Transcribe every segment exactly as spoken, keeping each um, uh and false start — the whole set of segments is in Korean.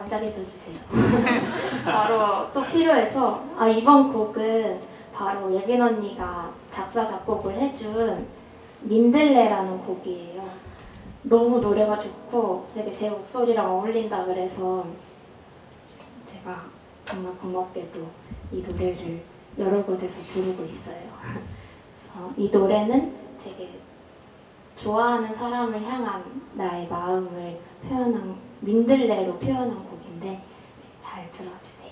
짝짝이서 주세요. 바로 또 필요해서 아 이번 곡은 바로 예빈 언니가 작사 작곡을 해준 민들레라는 곡이에요. 너무 노래가 좋고 되게 제 목소리랑 어울린다 그래서 제가 정말 고맙게도 이 노래를 여러 곳에서 부르고 있어요. 그래서 이 노래는 되게 좋아하는 사람을 향한 나의 마음을 표현한 민들레로 표현한 곡인데 잘 들어주세요.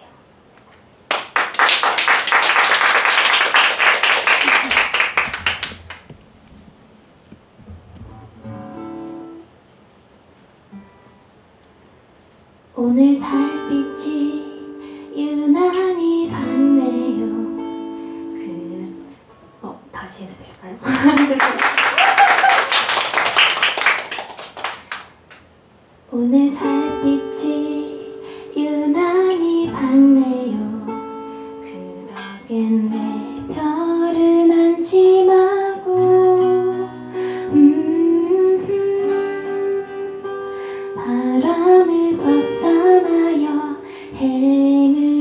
오늘 달빛이 유난히 밝네요. 그... 어, 다시 해도 될까요? 오늘 달빛이 유난히 밝네요. 그 덕엔 내 별은 안심하고 음, 바람을 벗어나요 행을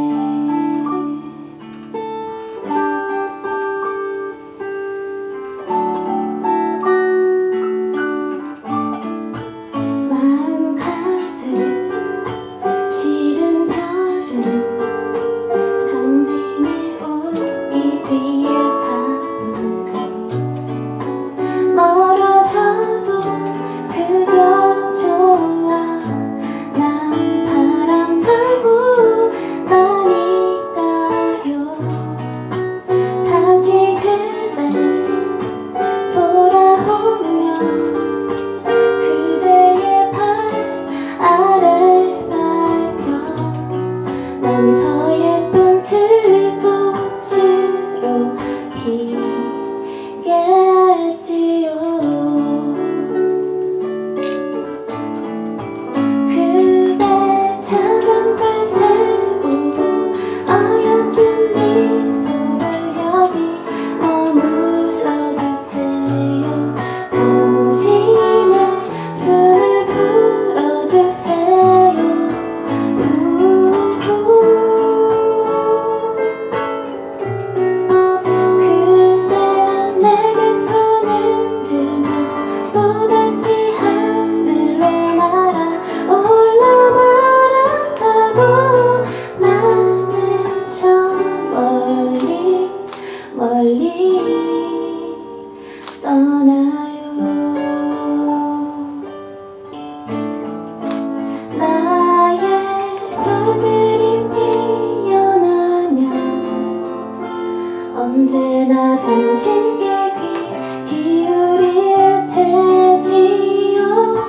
언제나 당신께 귀 기울일 테지요.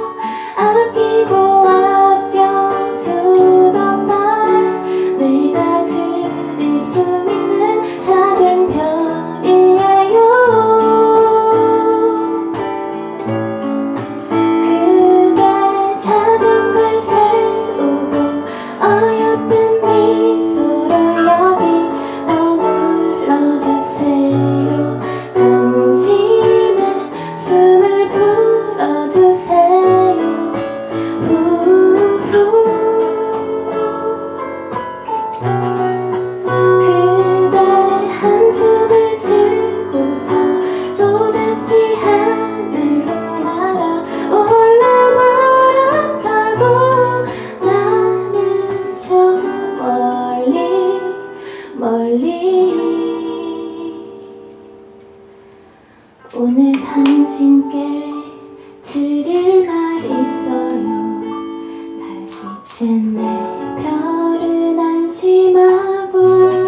아끼고 아껴주던 날 내가 드릴 수 있는 작은 별이에요. 그대 자전거를 세우고 어여쁜 미소로 여기 주세요. 당신의 숨을 불어주세요. 후후. 그대 한숨을 들고서 또다시 하늘로 날아 올라버렸다고 나는 저 멀리 멀리. 오늘 당신께 드릴 말 있어요. 달빛은 내 별은 안심하고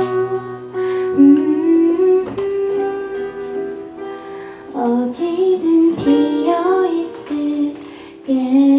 음, 어디든 비어 있을게.